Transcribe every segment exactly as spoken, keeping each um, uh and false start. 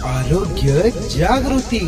आरोग्य जागृती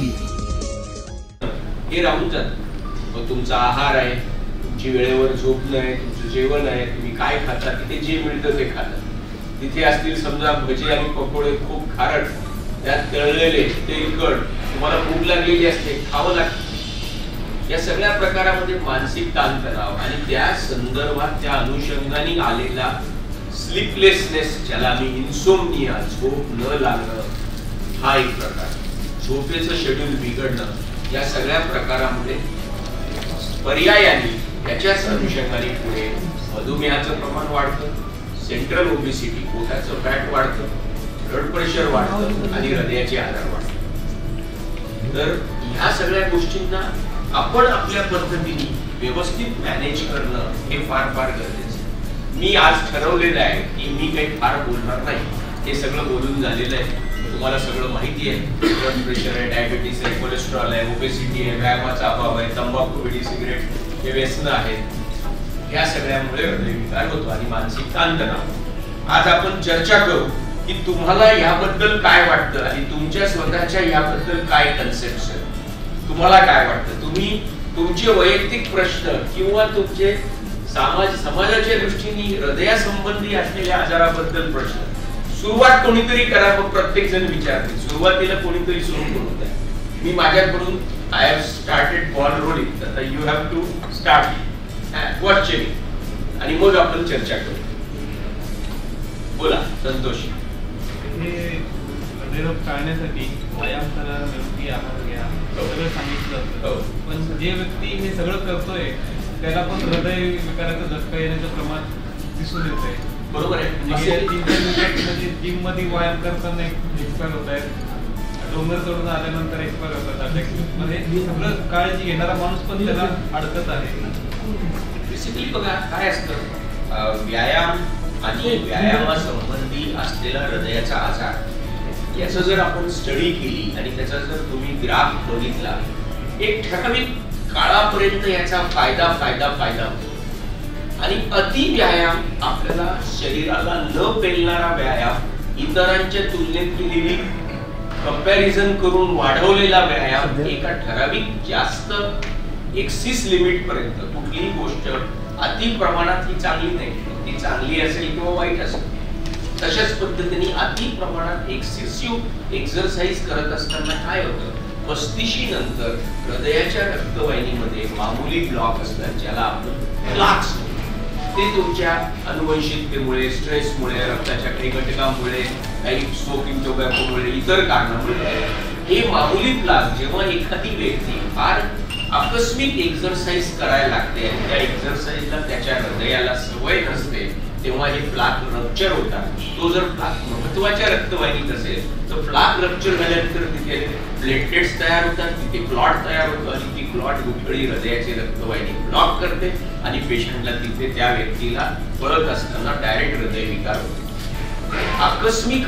हे राहून जात। मग तुमचा आहार आहे, तुमची वेळेवर झोप नाही, तुमचं जेवण आहे, तुम्ही काय खाता, तिथे जे मिळतं ते खाता। तिथे असतील समजा भजी आणि पकोडे खूप खारट, त्यात तळलेले तेलकट, तुम्हाला भूक लागलेली असते, खावं लागतं। या सगळ्या प्रकारामध्ये मानसिक ताणतणाव आणि त्या संदर्भात त्या अनुषंगाने आलेला स्लीपलेसनेस, ज्याला आम्ही इन्सोमनिया, झोप न लागणं, हा एक प्रकार। झोपेचं शेड्यूल बिघडणं, या सगळ्या प्रकारामध्ये पर्यायाने त्याच्याच अनुषंगाने पुढे मधुमेहाचं प्रमाण वाढतं, सेंट्रल ओबेसिटी, पोटाचं फॅट वाढतं, ब्लड प्रेशर वाढतं आणि हृदयाचे आजार वाढतात। तर ह्या सगळ्या गोष्टींना आपण आपल्या पद्धतीने व्यवस्थित मॅनेज करणं हे फार फार गरजेचं आहे। मी आज ठरवलेलं आहे की मी काही फार बोलणार नाही, हे सगळं बोलून झालेलं आहे, तुम्हाला सगळं माहिती आहे। ब्लड प्रेशर आहे, डायबिटीस आहे, कोलेस्ट्रॉल आहे, ओबेसिटी आहे, व्यायामाचा अभाव आहे, तंबाखू, बिडी, सिगरेट हे व्यसनं आहेत, या सगळ्यामुळे हृदयविकार होतो आणि मानसिक ताणतणाव। आज आपण चर्चा करू की तुम्हाला याबद्दल काय वाटतं आणि तुमच्या स्वतःच्या याबद्दल काय कन्सेप्ट आहेत, तुम्हाला काय वाटतं, तुम्ही तुमचे वैयक्तिक प्रश्न किंवा तुमचे समाज समाजाच्या दृष्टीने हृदयासंबंधी असलेल्या आजाराबद्दल प्रश्न, सुरुवात कोणीतरी करा, मग प्रत्येक जण विचारते, सुरुवातीला कोणीतरी सुरू करू द्या। मी माझ्याकडून I have started ball rolling, आता you have to start watching आणि मग आपण चर्चा करू। बोला संतोष। निरोग टाळण्यासाठी व्यायाम करा, निरोगी आहार घ्या, सगळं सांगितलं जातं, पण जे व्यक्ती हे सगळं करतोय त्याला पण हृदय विकाराचा झटका येण्याचं प्रमाण दिसून येतंय। बरोबर आहे, म्हणजे जिम मध्ये व्यायाम करताना एक्सपायर होत आहेत, डोंगर चढून आल्यानंतर एक्सपायर होतात, म्हणजे सगळं काळजी घेणारा माणूस पण त्याला अडकत आहे। बेसिकली बघा काय असतं, व्यायाम आणि व्यायामासंबंधी असलेला हृदयाचा आजार, याचं जर आपण स्टडी केली आणि त्याचा जर तुम्ही ग्राफ बघितला, एक ठराविक काळापर्यंत याचा फायदा फायदा फायदा होतो आणि अति व्यायाम, आपल्याला शरीराला न पेलणारा व्यायाम, इतरांच्या तुलनेत केलेली कंपॅरिझन करून वाढवलेला व्यायाम, एका ठराविक जास्त एक्सिस लिमिट पर्यंत कुठलीही गोष्ट अति प्रमाणात ही चांगली नाही, ती चांगली असेल किंवा वाईट असेल। तशाच पद्धतीने अति प्रमाणात एक्सेसिव्ह एक्सरसाइज करत असताना काय होतं, पस्तीशी नंतर हृदयाच्या रक्तवाहिनीमध्ये मामूली ब्लॉक असतात, ज्याला आपण प्लाक्स, ते तुमच्या अनुवंशिकतेमुळे, स्ट्रेसमुळे, रक्ताच्या काही घटकांमुळे, काही स्मोकिंग टोबॅकोमुळे, इतर कारणामुळे हे मामूली प्लाक, जेव्हा एखादी व्यक्ती फार आकस्मिक एक्सरसाइज करायला लागते आणि त्या एक्सरसाइजला त्याच्या हृदयाला सवय नसते, तेव्हा हे प्लाक रप्चर होतात। तो जर प्लाक महत्वाच्या रक्तवाहिनीत असेल तर प्लाक रप्चर झाल्यानंतर तिथे प्लेटलेट्स तयार होतात, तिथे क्लॉट तयार होतो आणि ती क्लॉट गुठळी हृदयाची रक्तवाहिनी ब्लॉक करते आणि पेशंटला तिथे त्या व्यक्तीला पळत असताना डायरेक्ट हृदयविकार होतो। आकस्मिक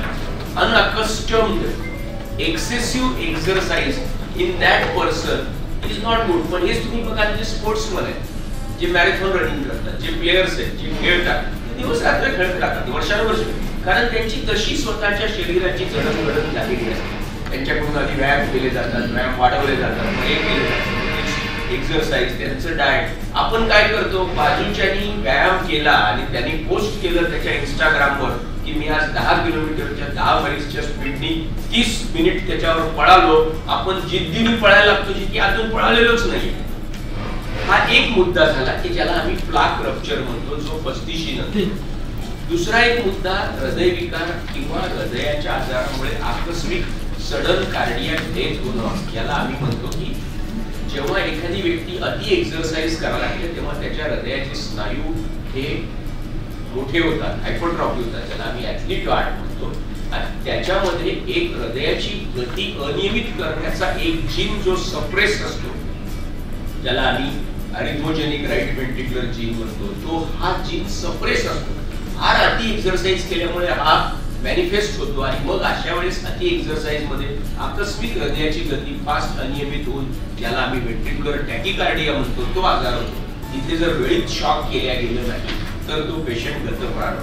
unaccustomed excessive exercise in that person is not good. पण हेच तुम्ही बघा, जे स्पोर्ट्समन आहेत, जे मॅरेथॉन रनिंग करतात, जे प्लेयर्स आहेत, जे खेळतात, दिवस रात्र खेळत राहतात वर्षानुवर्ष, कारण त्यांची तशी स्वतःच्या शरीराची जडणघडण झालेली असते। त्यांच्याकडून आधी व्यायाम केले जातात, व्यायाम वाढवले जातात, हे केले जातात, एक्सरसाइज, त्यांचं डाएट। आपण काय करतो, बाजूच्यानी व्यायाम केला आणि त्यांनी पोस्ट केलं त्याच्या इंस्टाग्रामवर की मी आज दहा किलोमीटरच्या दहा माईल्सच्या स्पीडनी तीस मिनिट त्याच्यावर पळालो, आपण जिद्दीने पळायला लागतो, जितकी अजून पळालेलोच नाही। हा एक मुद्दा झाला की ज्याला आम्ही प्लाक रप्चर म्हणतो, जो पस्तीशी नंतर। दुसरा एक मुद्दा हृदयविकार किंवा हृदयाच्या आजारामुळे आकस्मिक सडन कार्डियक डेथ होणं, याला आम्ही म्हणतो की जेव्हा एखादी व्यक्ती अति एक्सरसाइज करायला लागते तेव्हा त्याच्या हृदयाचे स्नायू हे मोठे होतात, हायपरट्रॉफी होतात, ज्याला आम्ही ऍथलीट हार्ट म्हणतो, आणि त्याच्यामध्ये एक हृदयाची गती अनियमित करण्याचा एक जीन जो सप्रेस असतो, ज्याला आम्ही अरिथमोजेनिक राईट वेंट्रिक्युलर जीन म्हणतो, तो हा जीन सप्रेस असतो। फार अति एक्सरसाइज केल्यामुळे हा मॅनिफेस्ट होतो आणि मग अशा वेळेस अति एक्सरसाइज मध्ये आकस्मिक हृदयाची गती फास्ट अनियमित होऊन, ज्याला आम्ही वेंट्रिक्युलर टॅकिकार्डिया म्हणतो, तो आजार होतो। इथे जर वेळीच शॉक केल्या गेलं नाही तर तो पेशंट गतप्राण होतो।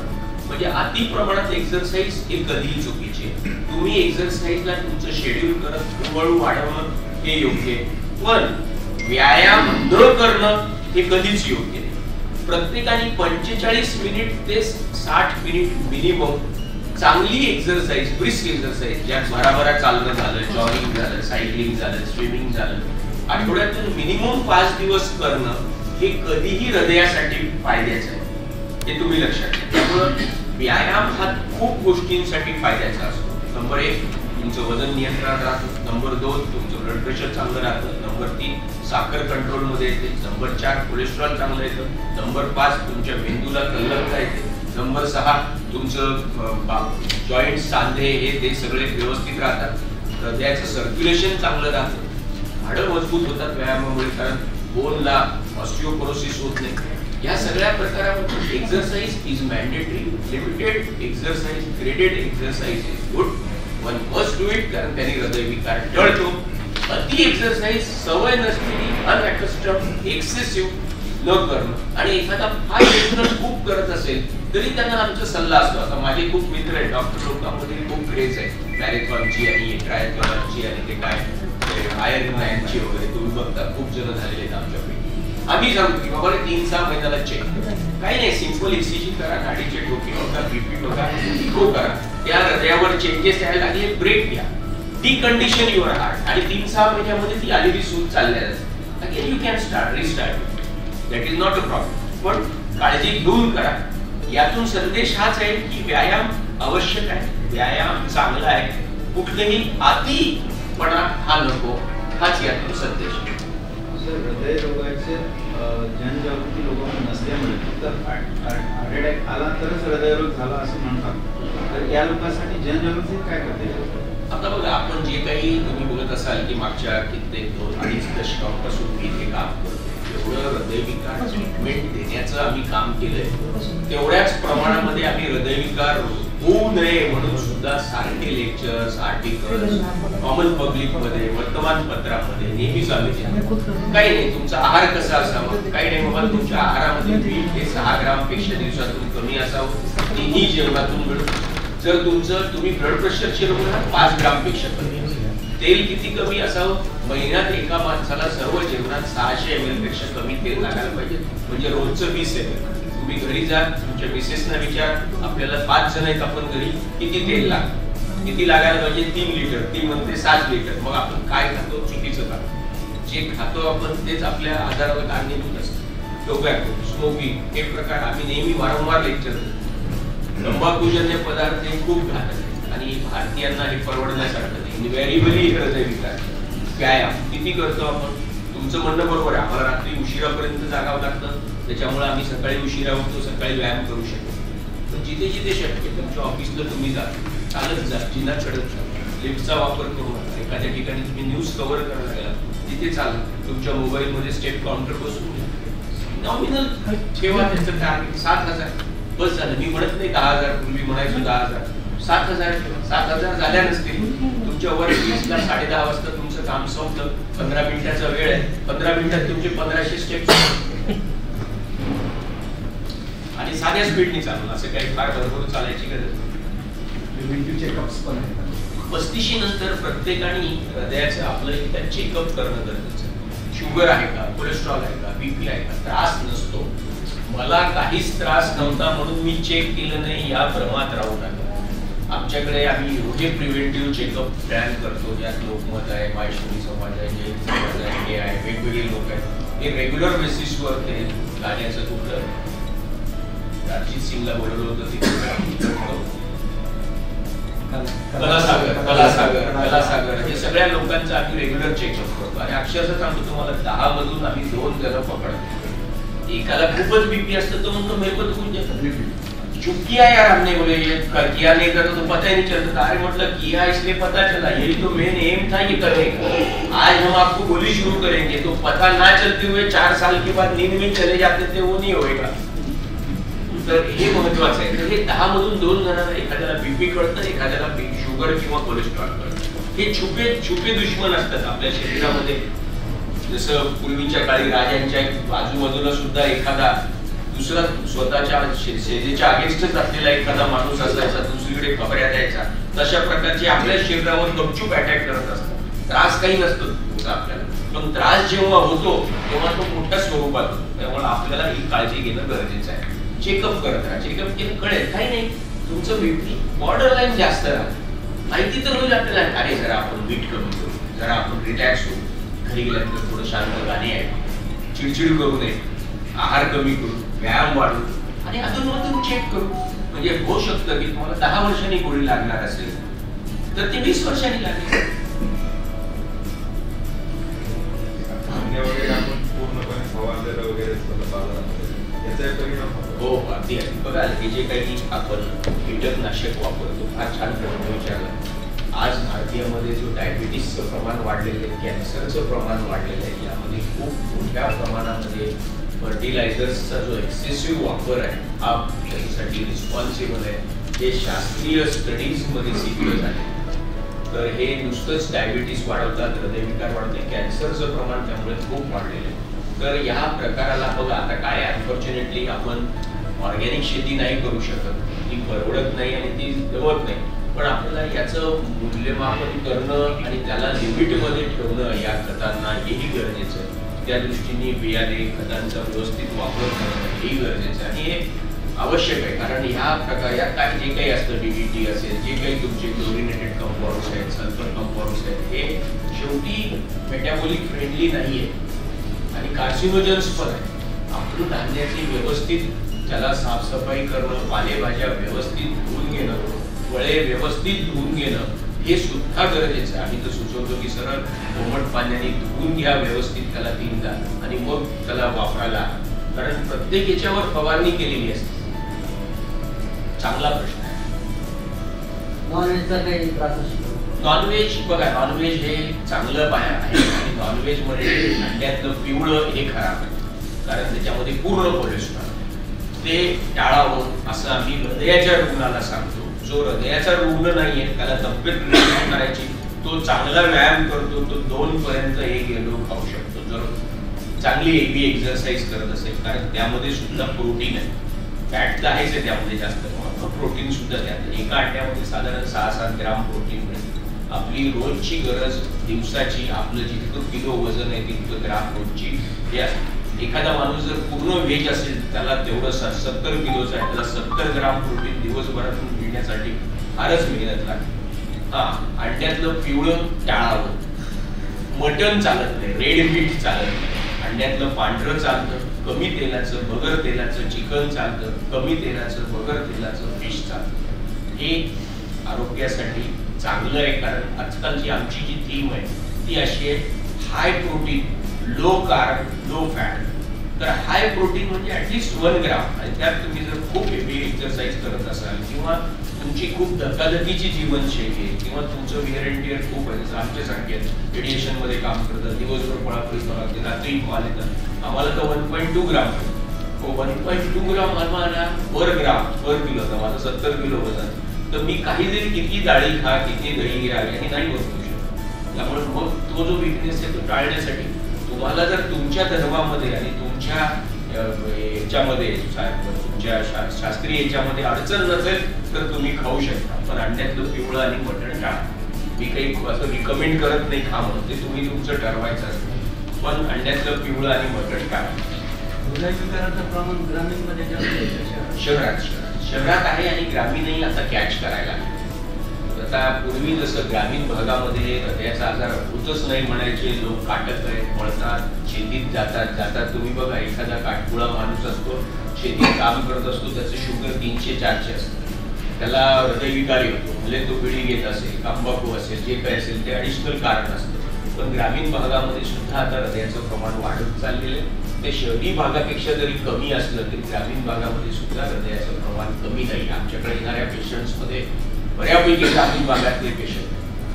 म्हणजे अति प्रमाणात एक्सरसाइज हे कधीही चुकीचे आहे. तुम्ही एक्सरसाइजला तुमचं शेड्यूल करत हळूहळू वाढवणं हे योग्य आहे, पण व्यायाम न करणं हे कधीच योग्य नाही. प्रत्येकाने पंचेचाळीस मिनिट ते साठ मिनिट मिनिमम चांगली एक्सरसाइज, ब्रिस्क एक्सरसाइज, ज्यात भराभरा चालणं झालं, जॉगिंग झालं, सायकलिंग झालं, स्विमिंग झालं, आठवड्यातून मिनिमम पाच दिवस करणं हे कधीही हृदयासाठी फायद्याचं आहे, हे तुम्ही लक्षात घ्या. त्यामुळे व्यायाम हा खूप गोष्टींसाठी फायद्याचा असतो. नंबर एक, तुमचं वजन नियंत्रणात राहतं. नंबर दोन, तुमचं ब्लड प्रेशर चांगलं राहतं. नंबर तीन, साखर कंट्रोल मध्ये येते. नंबर चार, कोलेस्ट्रॉल चांगलं येतं. नंबर पाच, तुमच्या मेंदूला तल्लकता येते. नंबर सहा, तुमचं जॉईंट, सांधे हे ते सगळे व्यवस्थित राहतात. हृदयाचं सर्क्युलेशन चांगलं राहतं. हाडं मजबूत होतात व्यायामामुळे, कारण बोनला ऑस्टिओपोरोसिस होत नाही. या सगळ्या प्रकारामध्ये exercise is mandatory. Limited exercise, graded exercise is good. One must do it, कारण त्याने हृदयविकार टळतो. अति एक्सरसाइज, सवय नसलेली, अनअकस्टम्ड, एक्सेसिव्ह न करणं, आणि एखादा फार रेग्युलर खूप करत असेल तरी त्यांना आमचा सल्ला असतो. आता माझे खूप मित्र आहेत, डॉक्टर लोकांमध्ये खूप क्रेज आहे मॅरेथॉनची आणि ट्रायथॉनची आणि ते काय आयर्नमॅनची वगैरे, तुम्ही बघता खूप जण झालेले आहेत आमच्याकडे. आम्ही सांगतो की बाबा तीन सहा महिन्याला चेक, काही नाही, सिंपल ईसीजी करा, गाडीचे ठोके बघा, बीपी बघा, इको करा, त्या हृदयावर चेंजेस यायला लागले, ब्रेक घ्या, डी कंडिशन युअर हार्ट, आणि तीन सहा महिन्यामध्ये ती आलेली सूज चालल्या जाते. Again you can start, restart, that is not a problem. पण काळजी घेऊन करा. यातून संदेश हाच आहे की व्यायाम आवश्यक आहे, व्यायाम चांगला आहे, कुठलेही अतिपणा हा नको, हाच यातून संदेश आहे. हृदय रोगाचे जनजागृती लोकांना नसल्यामुळे फक्त हार्ट अटॅक आला तरच हृदयरोग झाला असं म्हणतात. तर या लोकांसाठी जनजागृती काय करता येईल? आता बघा, आपण जे काही तुम्ही बोलत असाल की मागच्या कित्येक दोन अडीच दशकांपासून मी इथे काम करतो, एवढं हृदयविकार ट्रीटमेंट देण्याचं आम्ही काम केलंय. तेवढ्याच प्रमाणामध्ये आम्ही हृदयविकार होऊ नये म्हणून सुद्धा सारखे लेक्चर्स, आर्टिकल्स कॉमन पब्लिक मध्ये, वर्तमानपत्रामध्ये नेहमीच आम्ही देतो. काही नाही, तुमचा आहार कसा असावा, काही नाही बाबा, तुमच्या आहारामध्ये मीठ हे सहा ग्राम पेक्षा दिवसातून कमी असावं, तिन्ही जेवणातून मिळून. जर तुमचं तुम्ही ब्लड प्रेशरचे रुग्ण आहात, पाच ग्राम पेक्षा कमी असावं. तेल किती कमी असावं, महिन्यात एका माणसाला सर्व जेवणात सहाशे एम एल पेक्षा कमी तेल लागायला पाहिजे, म्हणजे रोजचं वीस एम एल. तुम्ही घरी जा, तुमच्या मिसेसना विचार, आपल्याला पाच जण आहेत आपण घरी, किती तेल लागतं, किती लागायला पाहिजे, तीन लिटर, ती म्हणते सात लिटर. मग आपण काय खातो, चुकीचं खातो. जे खातो आपण तेच आपल्या आजाराला कारणीभूत असतं. टोबॅको, स्मोकिंग हे प्रकार आम्ही नेहमी वारंवार लेक्चर देतो. तंबाखूजन्य पदार्थ हे खूप घातक आहेत आणि भारतीयांना हे परवडण्यासारखं नाही. इनव्हेरिएबली हृदयविकार. व्यायाम किती करतो आपण, तुमचं म्हणणं बरोबर आहे, आम्हाला रात्री उशिरापर्यंत जागावं लागतं, त्याच्यामुळे आम्ही सकाळी उशिरा उठतो, सकाळी व्यायाम करू शकतो. पण जिथे जिथे शक्य, तुमच्या ऑफिसला तुम्ही जा, चालत जा, जिना चढत जा, लिफ्टचा वापर करू नका. एखाद्या ठिकाणी तुम्ही न्यूज कव्हर करायला गेला, तिथे चालत, तुमच्या मोबाईलमध्ये स्टेप काउंटर बसून घ्या. नॉमिनल ठेवा त्याचं टार्गेट सात हजार बस झालं. मी म्हणत नाही दहा हजार, पूर्वी म्हणायचो दहा हजार, सात हजार ठेवा. सात हजार झाल्या नसतील, तुमच्या वर वीसला साडे दहा वाजता तुमचं काम संपलं, पंधरा मिनिटाचा वेळ आहे, पंधरा मिनिटात तुमचे पंधराशे स्टेप्स आणि साध्या स्पीडने चालू, असं काही फार भरपूर चालायची गरज नाही. चेकअप्स पण आहेत. पस्तीशी नंतर प्रत्येकाने हृदयाचं आपलं एकदा चेकअप करणं गरजेचं आहे. शुगर आहे का, कोलेस्ट्रॉल आहे का, बीपी आहे का, त्रास नसतो. मला काहीच त्रास नव्हता म्हणून मी चेक केलं नाही, या भ्रमात राहू नका. आमच्याकडे आम्ही एवढे प्रिव्हेंटिव्ह चेकअप प्लॅन करतो, ज्यात लोकमत आहे, मायशोरी समाज आहे, जैन समाज आहे, हे आहे, वेगवेगळे लोक आहेत. हे रेग्युलर बेसिसवर ते गाण्याचं कुठलं अर्जित सिंगला बोलवलं होतं तिथे कलासागर कलासागर कलासागर हे सगळ्या लोकांचं आम्ही रेग्युलर चेकअप करतो. आणि अक्षरशः सांगतो तुम्हाला, दहा मधून आम्ही दोन जण पकडतो. एकाला खूपच बीपी असतं तो म्हणतो मेरे को तो कुछ चुप किया यार हमने, बोले ये किया नहीं कर तो पता ही नहीं चलता. अरे मतलब किया इसलिए पता चला, यही तो मेन एम था ये करने का. आज हम आपको गोली शुरू करेंगे तो पता ना चलते हुए चार साल के बाद नींद में चले जाते थे, वो नहीं होएगा. तर हे महत्वाचं आहे. तर हे दहा मधून दोन जणांना, एखाद्याला बीपी कळतं, एखाद्याला शुगर किंवा कोलेस्ट्रॉल कळतं. हे छुपे छुपे दुश्मन असतात आपल्या शरीरामध्ये. जसं पूर्वीच्या काळी राजांच्या बाजूबाजूला सुद्धा एखादा दुसरा स्वतःच्या सेजेच्या अगेन्स्टच असलेला एखादा माणूस असायचा, दुसरीकडे खबऱ्या द्यायचा, तशा प्रकारचे आपल्या शरीरावर गपचूप अटॅक करत असतात. त्रास काही नसतो आपल्याला, पण त्रास जेव्हा होतो तेव्हा तो मोठ्या स्वरूपात होतो. त्यामुळे आपल्याला ही काळजी घेणं गरजेचं आहे. चेकअप करत राहा, चेकअप केलं कळेल काही नाही तुमचं बीपी बॉर्डर लाईन जास्त राहतं, माहिती तर होईल आपल्याला. अरे जरा आपण मीठ कमी करू, जरा आपण रिलॅक्स होऊ, घरी गेल्यानंतर थोडं शांत गाणी आहे, चिडचिड करू नये, आहार कमी करू, व्यायाम वाढू आणि अजून मधून चेक करू. म्हणजे होऊ शकतं की तुम्हाला दहा वर्षांनी गोळी लागणार असेल तर ती वीस वर्षांनी लागेल. हो अगदी अगदी. बघा हे जे काही आपण कीटकनाशक वापरतो, फार छान प्रश्न विचारला. आज भारतीयामध्ये जो डायबिटीसचं प्रमाण वाढलेलं आहे, कॅन्सरचं प्रमाण वाढलेलं आहे, यामध्ये खूप मोठ्या प्रमाणामध्ये फर्टिलायझर्सचा जो एक्सेसिव्ह वापर आहे हा त्याच्यासाठी रिस्पॉन्सिबल आहे. हे शास्त्रीय स्टडीजमध्ये सिद्ध झाले. तर हे नुसतंच डायबिटीस वाढवतात, हृदयविकार वाढवतात, कॅन्सरचं प्रमाण त्यामुळे खूप वाढलेलं आहे. तर या प्रकाराला बघा आता काय अनफॉर्च्युनेटली आपण ऑर्गॅनिक शेती नाही करू शकत, ती परवडत नाही आणि ती जमत नाही. पण आपल्याला याचं मूल्यमापन करणं आणि त्याला लिमिटमध्ये ठेवणं या खतांना हेही गरजेचं आहे. त्या दृष्टीने बियाणे खतांचा व्यवस्थित वापर करणं हेही गरजेचं आहे आणि हे आवश्यक आहे. कारण ह्या प्रकार यात काय जे काही असतं, डीडीटी असेल, जे काही तुमचे क्लोरिनेटेड कंपाऊंड्स आहेत, सल्फर कंपाऊंड्स आहेत, हे शेवटी मेटाबॉलिक फ्रेंडली नाही आहे आणि कार्सिनोजन्स पण आहे. आपण धान्याची व्यवस्थित त्याला साफसफाई करणं, पालेभाज्या व्यवस्थित धुवून घेणं, फळे व्यवस्थित धुवून घेणं हे सुद्धा गरजेचं आहे. आम्ही तर सुचवतो की सरळ कोमट पाण्याने धुवून घ्या व्यवस्थित त्याला तीनदा आणि मग त्याला वापरायला. कारण प्रत्येक याच्यावर फवारणी केलेली असते. चांगला प्रश्न आहे. नॉनव्हेजचा काही त्रास असतो? नॉनव्हेज बघा, नॉनव्हेज हे चांगलं बाहेर आहे आणि नॉनव्हेज मध्ये अंड्यातलं पिवळं हे खराब आहे, कारण त्याच्यामध्ये पूर्ण कोलेस्ट्रॉल. ते टाळावं असं आम्ही हृदयाच्या रुग्णाला सांगतो. जो हृदयाचा रुग्ण नाहीये त्याला तब्येत नियंत्रित करायची, तो चांगला व्यायाम करतो, तो दोन पर्यंत एक किलो खाऊ शकतो जर चांगली हेवी एक्सरसाइज करत असेल. कारण त्यामध्ये सुद्धा प्रोटीन आहे, फॅट तर आहेच आहे त्यामध्ये जास्त, प्रोटीन सुद्धा त्यात. एका अंड्यामध्ये साधारण सहा सात ग्राम प्रोटीन मिळते. आपली रोजची गरज दिवसाची आपलं जितकं किलो वजन आहे तितकं ग्राम रोजची हे असते. एखादा माणूस जर पूर्ण व्हेज असेल त्याला तेवढं सत्तर किलोचा आहे, त्याला सत्तर ग्राम प्रोटीन दिवसभरातून मिळण्यासाठी फारच मेहनत लागते. हा अंड्यातलं पिवळं टाळावं. मटण चालत नाही, रेड मीट चालत नाही. अंड्यातलं पांढरं चालतं, कमी तेलाचं बगर तेलाचं चिकन चालतं, कमी तेलाचं बगर तेलाचं फिश चालतं. हे आरोग्यासाठी चांगलं आहे. कारण आजकालची आमची जी थीम आहे ती अशी आहे, high protein low carb low fat. तर हाय प्रोटीन म्हणजे ऍटलीस्ट वन ग्राम आणि त्यात तुम्ही जर खूप हेवी एक्सरसाइज करत असाल किंवा तुमची खूप धकाधकीची जीवनशैली आहे किंवा तुमचं विअर अँड टिअर खूप आहे, जसं आमच्यासारखे आहेत रेडिएशन मध्ये काम करतात, दिवसभर पळापळी करावं, रात्री कॉल येतात, आम्हाला तर one point two gram one point two gram आम्हाला पर ग्राम पर किलो. तर माझं सत्तर किलो वजन, तर मी काही जरी किती डाळी खा, किती दही घ्या आणि नाही बसू शकत. त्यामुळे मग तो जो विकनेस आहे तो टाळण्यासाठी तुम्हाला जर तुमच्या धर्मामध्ये आणि तुमच्या याच्यामध्ये तुमच्या शास्त्रीय याच्यामध्ये अडचण नसेल तर तुम्ही खाऊ शकता. पण अंड्यातलं पिवळं आणि मटण टाळा. मी काही असं रिकमेंड करत नाही खा म्हणून, ते तुम्ही तुमचं ठरवायचं असतं. पण अंड्यातलं पिवळं आणि मटण टाळा. हृदयविकाराचं प्रमाण ग्रामीणमध्ये शहरात शहरात शहरात आहे आणि ग्रामीणही आता कॅच करायला. आता पूर्वी जसं ग्रामीण भागामध्ये हृदयाचा आजार होतच नाही म्हणायचे लोक, काटक आहेत, पळतात, शेतीत जातात जातात तुम्ही बघा एखादा काटकुळा माणूस असतो, शेतीत काम करत असतो, त्याचं शुगर तीनशे चारशे असतं, त्याला हृदयविकार होतो. म्हणजे तो बिडी घेत असेल, तंबाखू असेल, जे काही असेल ते ॲडिशनल कारण असतं. पण ग्रामीण भागामध्ये सुद्धा आता हृदयाचं प्रमाण वाढत चाललेलं आहे. ते शहरी भागापेक्षा जरी कमी असलं तरी ग्रामीण भागामध्ये सुद्धा हृदयाचं प्रमाण कमी नाही. आमच्याकडे येणाऱ्या पेशंट्समध्ये बऱ्यापैकी ग्रामीण भागातले पेशंट.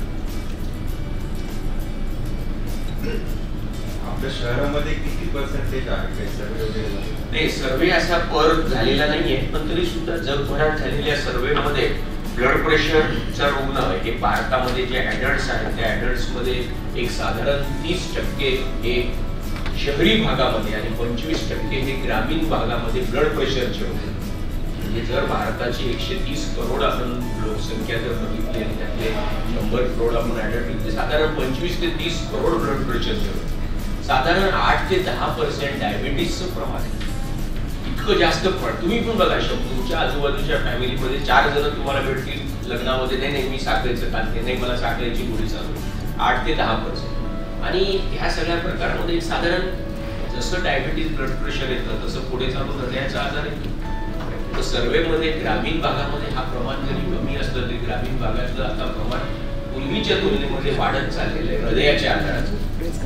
आपल्या शहरामध्ये किती पर्सेंटेज आहे सर्वे? नाही, सर्वे असा पर झालेला नाहीये, पण तरी सुद्धा जगभरात झालेल्या सर्वेमध्ये ब्लड प्रेशरचा रुग्ण हे भारतामध्ये जे ऍडल्ट्स आहेत त्या ऍडल्ट्स मध्ये एक साधारण तीस टक्के हे शहरी भागामध्ये आणि पंचवीस टक्के हे ग्रामीण भागामध्ये ब्लड प्रेशरचे होते. म्हणजे जर भारताची एकशे तीस करोड आपण लोकसंख्या जर बघितली आणि त्यातले शंभर करोड आपण ऍडल्ट घेतले, साधारण पंचवीस ते तीस करोड ब्लड प्रेशरचे होते. साधारण आठ ते दहा पर्सेंट डायबिटीसचं प्रमाण आहे. इतकं जास्त पण तुम्ही पण बघा, तुमच्या आजूबाजूच्या फॅमिलीमध्ये चार जण तुम्हाला भेटतील लग्नामध्ये, नाही नाही मी साखरेचं खाते, नाही मला साखरेची गोळी चालू, आठ ते दहा पर्सेंट. आणि ह्या सगळ्या प्रकारामध्ये साधारण जसं डायबिटीस ब्लड प्रेशर येतं तसं पुढे चालून हृदयाचा आजार येतो. तर सर्वेमध्ये ग्रामीण भागामध्ये हा प्रमाण जरी कमी असलं तरी ग्रामीण भागातलं आता प्रमाण पूर्वीच्या तुलनेमध्ये वाढत चाललेलं आहे हृदयाच्या आजाराचं.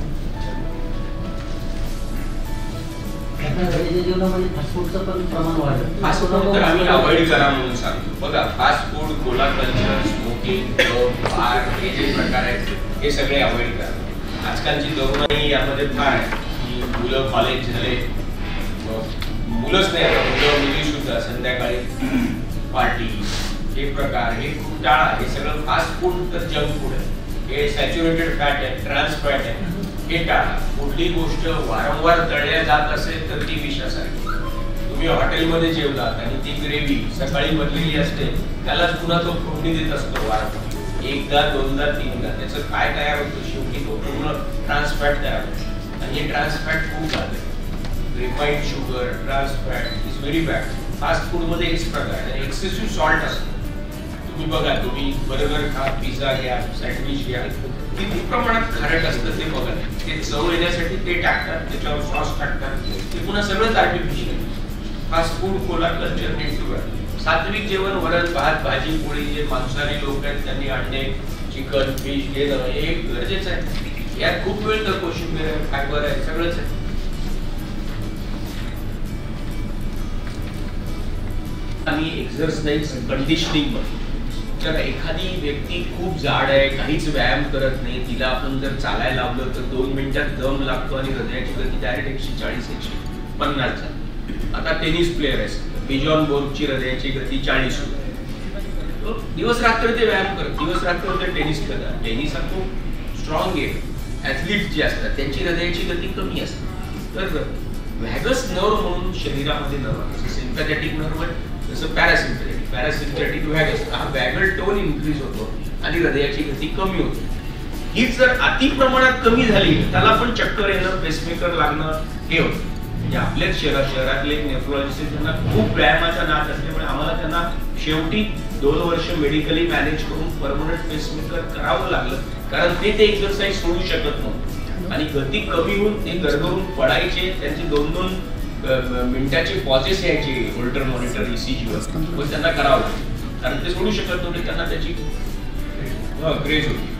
फास्ट फूडचं पण प्रमाण वाढलं. फास्ट फूड तर आम्ही अवॉइड करा म्हणून सांगतो. बघा, fast food, cola culture, smoking, bar, हे जे प्रकार आहेत हे सगळे अवॉइड करा. आजकालची तरुणाई यामध्ये फार आहे की मुलं कॉलेज झाले, मुलंच नाही आता मुलं मुली सुद्धा संध्याकाळी पार्टी, हे प्रकार हे खूप टाळा. हे सगळं फास्ट फूड तर जंक फूड आहे, हे सॅच्युरेटेड फॅट आहे, ट्रान्स फॅट आहे, हे टाळा. कुठली गोष्ट वारंवार तळल्या जात असेल तर ती विषासारखी. तुम्ही हॉटेलमध्ये जेवलात आणि ती ग्रेव्ही सकाळी बनलेली असते, त्यालाच पुन्हा तो फोडणी देत असतो वारंवार, एकदा दोनदा तीनदा. त्याचं काय तयार होतं, शेवटी तो पूर्ण ट्रान्स फॅट तयार होतो. आणि हे ट्रान्स फॅट खूप झाले. Refined sugar, trans fat is very bad. Fast food मध्ये हेच प्रकार आहे. एक्सेसिव्ह सॉल्ट असतो. तुम्ही बघा, तुम्ही बर्गर खा, पिझ्झा घ्या, सँडविच घ्या, किती प्रमाणात खारट असतं ते बघा. ते चव येण्यासाठी ते टाकतात, त्याच्यावर सॉस टाकतात, ते पुन्हा सगळंच artificial. Fast food, cola culture, हे सगळं. सात्विक जेवण, वरण भात, भाजी पोळी, जे मांसाहारी लोक आहेत त्यांनी अंडे, चिकन, फिश घेणं हे गरजेचं आहे. यात खूप वेळ तर कोशिंबीर आहे, फायबर आहे, सगळंच आहे. आणि एक्सरसाइज कंडिशनिंग मध्ये जर एखादी व्यक्ती खूप जाड आहे, काहीच व्यायाम करत नाही, तिला आपण जर चालायला लावलं तर दोन मिनिटात दम लागतो आणि हृदयाची गती डायरेक्ट एकशे चाळीस एकशे पन्नास झाली. आता टेनिस प्लेअर आहे, बिजॉन बोर्डची हृदयाची गती चाळीस होती. दिवस रात्र ते व्यायाम करत, दिवस रात्र ते टेनिस खेळतात. टेनिस हा खूप स्ट्रॉंग गेम. ऍथलीट जे असतात त्यांची हृदयाची गती कमी असते. तर व्हॅगस नर्व म्हणून शरीरामध्ये नर्व आहे, सिम्पॅथेटिक नर्व आहे, जसं पॅरासिम्पॅथेटिक, पॅरासिम्पॅथेटिक व्हॅगस, हा व्हॅगल टोन इन्क्रीज होतो आणि हृदयाची गती कमी होते. ही जर अति प्रमाणात कमी झाली त्याला पण चक्कर येणं, पेसमेकर लागणं हे होतं. म्हणजे आपल्याच शहरात शहरातले एक नेफ्रोलॉजिस्ट त्यांना खूप व्यायामाचा नाद असल्यामुळे आम्हाला त्यांना शेवटी दोन वर्ष मेडिकली मॅनेज करून परमनंट पेसमेकर करावं लागलं, कारण ते ते एक्सरसाइज सोडू शकत नव्हते आणि गती कमी होऊन ते गरगरून पडायचे. त्यांची दोन दोन मिनिटाची पॉजेस यायची होल्टर मॉनिटर ईसीजीवर, पण त्यांना करावं लागलं कारण ते सोडू शकत नव्हते, त्यांना त्याची क्रेज होती.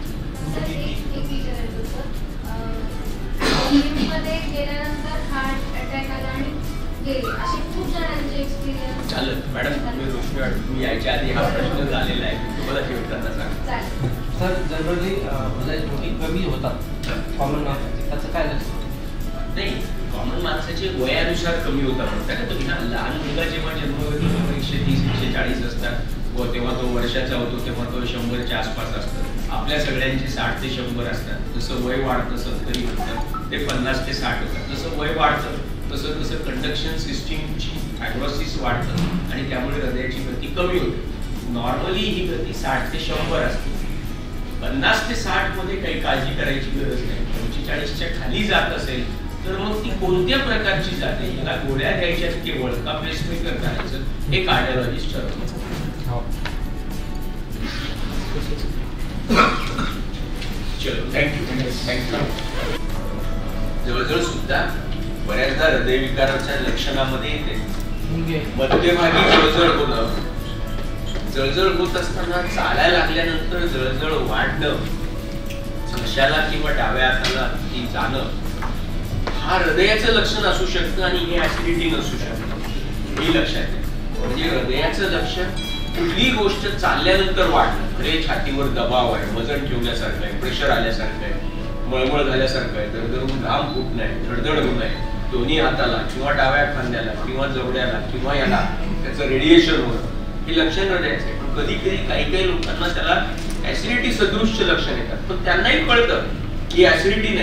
चालेल मॅडम, तुम्ही यायच्या आधी हा प्रश्न झालेला आहे, तुम्हाला शेवटताना सांगा. सर जनरली म्हणजे कमी होतात कॉमन माणसाचे, त्याचं काय नसतं? नाही, कॉमन माणसाचे वयानुसार कमी होतात म्हणतात तुम्ही ना. लहान मुलगा जेव्हा जन्म एकशे तीस एकशे चाळीस असतात व तेव्हा तो वर्षाचा होतो तेव्हा तो शंभरच्या आसपास असतो. आपल्या सगळ्यांचे साठ ते शंभर असतात. जसं वय वाढतं सत्तरी होतं, ते पन्नास ते साठ होतात. जसं वय वाढतं तसं तसं कंडक्शन सिस्टीमची फायब्रोसिस वाढतं आणि त्यामुळे हृदयाची गती कमी होते. नॉर्मली ही गती साठ ते शंभर असते. पन्नास ते साठ मध्ये काही काळजी करायची गरज नाही. पंचेचाळीसच्या खाली जात असेल तर मग ती कोणत्या प्रकारची जाते, याला गोळ्या द्यायच्या केवळ का पेसमेकर करायचं, हे कार्डिओलॉजिस्ट ठरवतात. चलो, थँक्यू थँक्यू. जवळजवळ सुद्धा बऱ्याचदा हृदयविकाराच्या लक्षणामध्ये येते मध्यभागी जळजळ होणं. जळजळ होत असताना चालायला लागल्यानंतर जळजळ वाढणं, घशाला किंवा डाव्या हाताला ती जाणं, हा हृदयाचं लक्षण असू शकतं आणि हे ऍसिडिटी नसू शकतं. हे लक्षात आहे. म्हणजे हृदयाचं लक्षण कुठलीही गोष्ट चालल्यानंतर वाढणं, अरे छातीवर दबाव आहे, वजन ठेवल्यासारखं आहे, प्रेशर आल्यासारखं आहे, मळमळ झाल्यासारखं आहे, दरदरून घाम फुटणं आहे, धडधड होणं आहे दोन्ही हाताला किंवा डाव्या खांद्याला किंवा जवड्याला किंवा याला, त्याचं रेडिएशन होणं, हे लक्षण हृदयाचं आहे. पण कधी कधी काही काही लोकांना त्याला ऍसिडिटी सदृश्य लक्षण येतात, पण त्यांनाही कळतं की ऍसिडिटी नाही,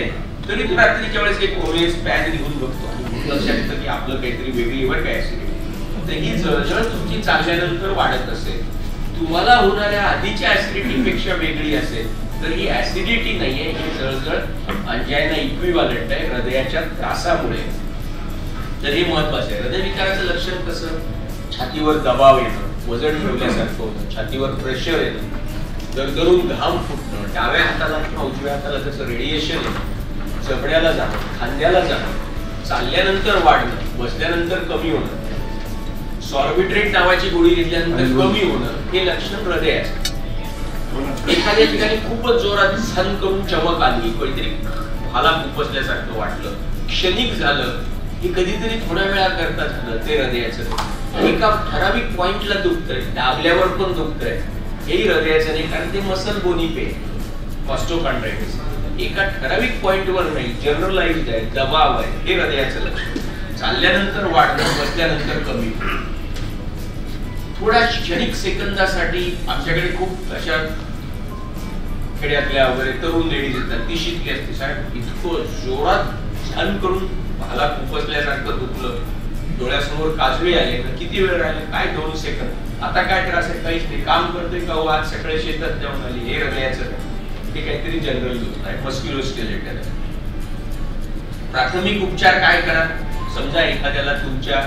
तरी तो रात्रीच्या वेळेस एक ओएस पॅन घेऊन बघतो आणि मग लक्षात येतं की आपलं काहीतरी वेगळी वर काय ऍसिडिटी. तर ही जळजळ तुमची चालल्यानंतर वाढत असेल, तुम्हाला होणाऱ्या आधीच्या ऍसिडिटी पेक्षा वेगळी असेल तर ही ऍसिडिटी नाहीये, ही जळजळ अंजायना इक्विव्हॅलंट आहे हृदयाच्या त्रासामुळे. तर हे महत्वाचं आहे. हृदयविकाराचं लक्षण कसं? छातीवर दबाव येणं, वजन ठेवल्यासारखं होतं, छातीवर प्रेशर येणं, दरदरून घाम फुटणं, डाव्या हाताला किंवा उजव्या हाताला जसं रेडिएशन येणं, जबड्याला जाणं, खांद्याला जाणं, चालल्यानंतर वाढणं, बसल्यानंतर कमी होणं, सॉर्बिट्रेट नावाची गोळी घेतल्यानंतर कमी होणं, हे लक्षण हृदयाचं. एखाद्या ठिकाणी खूपच जोरात सण करून चमक आली, काहीतरी भाला खुपसल्यासारखं वाटलं, क्षणिक झालं, हे कधीतरी थोड्या वेळा करता झालं, ते हृदयाचं. एका ठराविक पॉइंटला दुखतंय, दाबल्यावर पण दुखतंय, हेही हृदयाचं नाही, कारण ते मसल बोनी पे ऑस्टिओकॉन्ड्रायटिस. एका ठराविक पॉइंटवर नाही, जनरलाइज्ड आहे, दबाव आहे, हे हृदयाचं लक्षण. चालल्यानंतर वाढणं, बसल्यानंतर कमी. थोड्या क्षणिक सेकंदासाठी आमच्याकडे खूप अशा खेड्यातल्या वगैरे तरुण लेडीज येतात, ती शिकली असते, साहेब इतकं जोरात छान करून भाला खुपसल्यासारखं दुखलं, डोळ्यासमोर काजवे आले, किती वेळ राहिले? काय दोन सेकंद. आता काय त्रास आहे? काहीच नाही, काम करतोय का हो, आज सकाळी शेतात जाऊन आली, हे हृदयाचं हे काहीतरी जनरल दुखत आहे, मस्क्युलोस्केलेटल आहे. प्राथमिक उपचार काय करा? समजा एखाद्याला तुमच्या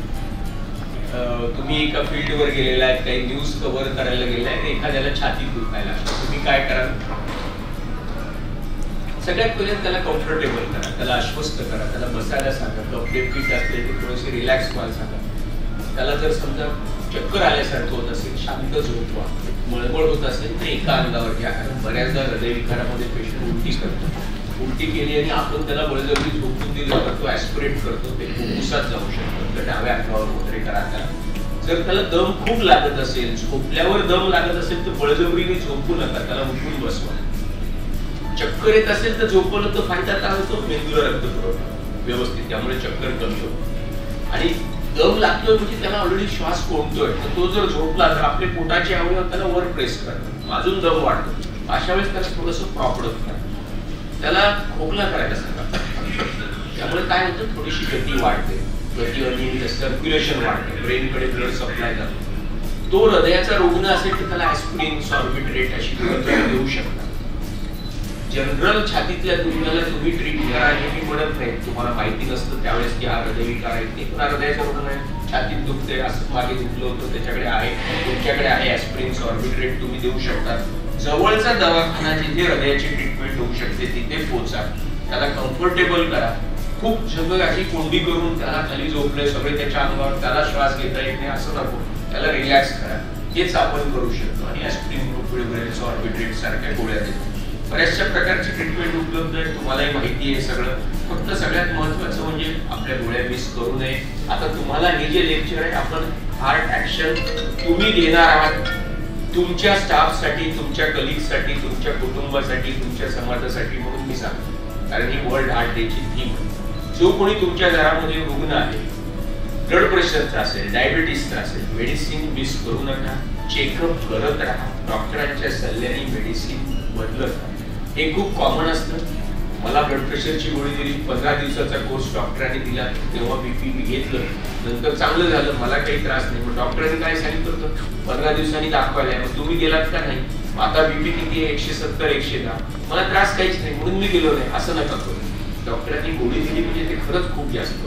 तुम्ही एका फील्डवर गेलेला आहे, काही न्यूज कव्हर करायला गेलाय, एखाद्याला छातीत दुखायला, तुम्ही काय करा? सगळ्यात पहिले त्याला कम्फर्टेबल करा, त्याला आश्वस्त करा, त्याला बसायला सांगा, कपडे फिट असले ते थोडेसे रिलॅक्स व्हायला सांगा. त्याला जर समजा चक्कर आल्यासारखं होत असेल, शांत झोपवा. मळमळ होत असेल तर एका अंगावर घ्या, कारण बऱ्याचदा हृदयविकारामध्ये पेशंट उलटी करतो. उलटी केली आणि आपण त्याला बळजबरी झोपून दिलं तर तो ऍस्पिरेट करतो, ते फुफ्फुसात जाऊ शकतो. तर डाव्या अंगावर वगैरे करा त्याला. जर त्याला दम खूप लागत असेल, झोपल्यावर दम लागत असेल तर बळजबरीने झोपू नका, त्याला उठून बसवा. चक्कर येत असेल तर झोपवलं तर फायदा काय होतो? मेंदूला रक्तपुरवठा व्यवस्थित, त्यामुळे चक्कर कमी होतो. आणि दम लागतोय म्हणजे त्याला ऑलरेडी श्वास कोंडतोय, तर तो जर झोपला तर आपले पोटाचे अवयव त्याला वर प्रेस करतात, अजून दम वाढतो. अशा वेळेस त्याला थोडंसं प्रॉपडत करा, त्याला खोकला करायला सांगा. त्यामुळे काय होतं? थोडीशी गती वाढते, गती आणि सर्क्युलेशन वाढते, ब्रेनकडे ब्लड सप्लाय जातो. तो हृदयाचा रुग्ण असेल तर त्याला ऍस्पिरिन, सॉर्बिट्रेट अशी गोळी देऊ शकता. जनरल छातीतल्या रुग्णाला तुम्ही ट्रीट करा हे मी म्हणत नाही, तुम्हाला माहिती नसतं त्यावेळेस की हा हृदयविकार आहे, ते पण हृदयाचा रुग्ण आहे, छातीत दुखते, असं मागे दुखलं होतं, त्याच्याकडे आहे, तुमच्याकडे आहे ऍस्पिरिन, सॉर्बिट्रेट तुम्ही देऊ शकता. जवळचा दवाखाना जिथे हृदयाची ट्रीटमेंट होऊ शकते तिथे पोहोचा, त्याला कम्फर्टेबल करा. खूप सगळं अशी कोंडी करून त्याला खाली झोपले सगळे त्याच्या अंगावर, त्याला श्वास घेता येत नाही असं नको, त्याला रिलॅक्स करा. हेच आपण करू शकतो. आणि ऍस्पिरिन, प्रोपिओनिडेस, सॉर्बिट्रेट सारख्या गोळ्या देतो. बऱ्याचशा प्रकारची ट्रीटमेंट उपलब्ध आहे, तुम्हालाही माहिती आहे सगळं. फक्त सगळ्यात महत्वाचं म्हणजे आपल्या गोळ्या मिस करू नये. आता तुम्हाला हे जे लेक्चर आहे आपण हार्ट ऍक्शन तुम्ही घेणार आहात, तुमच्या स्टाफसाठी, तुमच्या कलिग्ससाठी, तुमच्या कुटुंबासाठी, तुमच्या समाजासाठी म्हणून मी सांगतो. कारण ही वर्ल्ड हार्ट डेची थीम. जो कोणी तुमच्या घरामध्ये रुग्ण आहे, ब्लड प्रेशरचा असेल, डायबिटीसचा असेल, मेडिसिन मिस करू नका, चेकअप करत राहा, डॉक्टरांच्या सल्ल्याने मेडिसिन बदलत राहा. हे खूप कॉमन असतं. मला ब्लड प्रेशरची गोळी दिली, पंधरा दिवसाचा कोर्स डॉक्टरांनी दिला, तेव्हा बीपी मी घेतलं, नंतर चांगलं झालं, मला काही त्रास नाही. मग डॉक्टरांनी काय सांगितलं होतं? पंधरा दिवसांनी दाखवायला. मग तुम्ही गेलात का नाही? आता बीपी किती आहे? एकशे सत्तर एकशे दहा. मला त्रास काहीच नाही म्हणून मी गेलो नाही, असं नका करू. डॉक्टरांनी गोळी दिली म्हणजे ते खरंच खूप जास्त.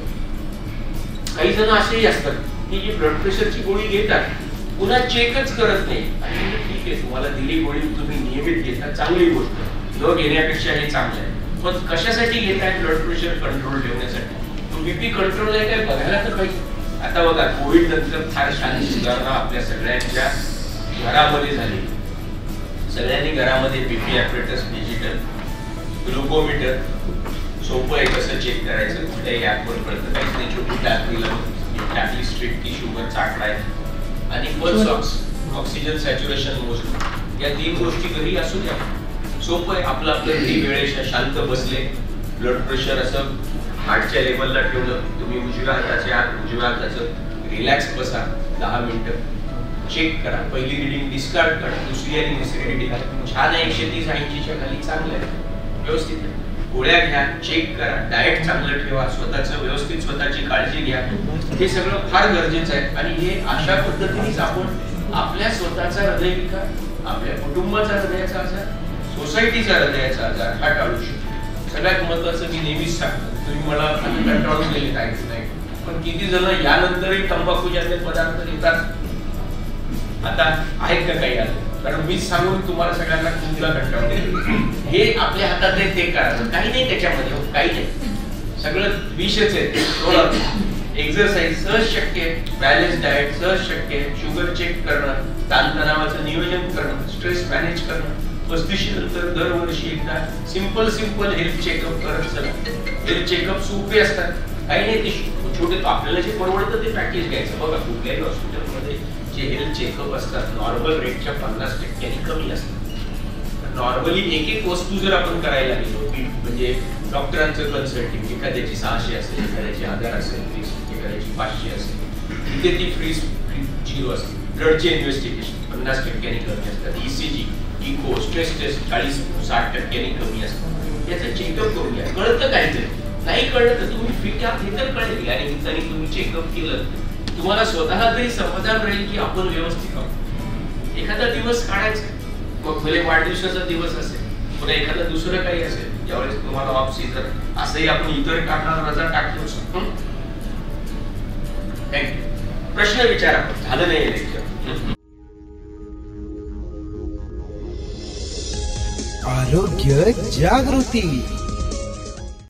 काही जण असेही असतात की जे ब्लड प्रेशरची गोळी घेतात, पुन्हा चेकच करत नाही. आणि ठीक आहे, तुम्हाला दिली गोळी तुम्ही नियमित घेता, चांगली गोष्ट, न घेण्यापेक्षा हे चांगलं आहे. पण कशासाठी घेताय? ब्लड प्रेशर कंट्रोल ठेवण्यासाठी. तो बीपी कंट्रोल आहे काय बघायला तर पाहिजे. आता बघा, कोविड नंतर फार शांत सुधारणा आपल्या सगळ्यांच्या घरामध्ये झाली. सगळ्यांनी घरामध्ये बीपी ॲपरेटस, डिजिटल ग्लुकोमीटर, सोपं आहे कसं चेक करायचं, कुठल्याही ॲपवर कळतं, काहीच नाही. छोटी टाकलीला टाकली स्ट्रिप की शुगरचा आकडा आहे आणि पल्स ऑक्स ऑक्सिजन सॅच्युरेशन मोजणं, या तीन गोष्टी घरी असू द्या. सोपं आहे. आपलं आपलं घरी वेळेच्या शांत बसले, ब्लड प्रेशर असं हार्टच्या लेवलला ठेवलं, तुम्ही उजव्या हाताचे हात उजव्या हाताचं रिलॅक्स बसा, दहा मिनिटं चेक करा. पहिली रिडिंग डिस्कार्ड करा, दुसरी आणि तिसरी रिडिंग छान आहे, एकशे तीस ऐंशीच्या खाली चांगलं आहे, व्यवस्थित आहे. गोळ्या घ्या, चेक करा, डाएट चांगलं ठेवा, स्वतःचं व्यवस्थित स्वतःची काळजी घ्या. हे सगळं फार गरजेचं आहे. आणि हे अशा पद्धतीनेच आपण आपल्या स्वतःचा हृदयविकार, आपल्या कुटुंबाचा हृदयाचा आजार, सोसायटीचा हृदयाचा आजार हा टाळू शकतो. सगळ्यात महत्वाचं मी नेहमीच सांगतो, तुम्ही मला कंटाळून गेले काहीच नाही, पण किती जण यानंतरही तंबाखूजन्य पदार्थ घेतात? आता आहेत का काही आलं? कारण मी सांगून तुम्हाला सगळ्यांना तुमचा कंटाळून हे आपल्या हातात आहे ते करायचं. काही नाही त्याच्यामध्ये, काही नाही, सगळं विषच आहे. एक्सरसाइज सहज शक्य आहे, बॅलन्स डाएट सहज शक्य आहे, शुगर चेक करणं, ताणतणावाचं नियोजन करणं, स्ट्रेस मॅनेज करणं, पस्तीस नंतर दरवर्षी एकदा सिंपल सिंपल हेल्थ चेकअप करत चला. हेल्थ चेकअप सोपे असतात, काही नाही, ते छोटे आपल्याला जे परवडतं ते पॅकेज घ्यायचं. बघा कुठल्याही हॉस्पिटलमध्ये जे हेल्थ चेकअप असतात नॉर्मल रेटच्या पन्नास टक्क्यांनी कमी असतात. नॉर्मली एक एक वस्तू जर आपण करायला गेलो, म्हणजे डॉक्टरांचं कन्सल्टिंग एखाद्याची सहाशे असेल, एखाद्याची हजार असेल, फीस एखाद्याची पाचशे असेल, तिथे ती फीस झिरो असते. ब्लडचे इन्व्हेस्टिगेशन पन्नास टक्क्यांनी कमी असतात. ईसीजी, इको, स्ट्रेस टेस्ट चाळीस साठ टक्क्यांनी कमी असतात. याचं चेकअप करून घ्या. कळतं काहीतरी, नाही कळलं तर तुम्ही फिट आहात हे तर कळेल. आणि त्यांनी तुम्ही चेकअप केलं, तुम्हाला स्वतःला तरी समाधान राहील की आपण व्यवस्थित आहोत. एखादा दिवस काढायचा, मग भले वाढदिवसाचा दिवस असेल, पुन्हा एखादा दुसरं काही असेल, ज्यावेळेस तुम्हाला ऑफ सीझन असंही आपण इतर काढणार रजा टाकतो शकतो. थँक्यू. प्रश्न विचारा, झालं नाही लेक्चर. आरोग्य जागृती.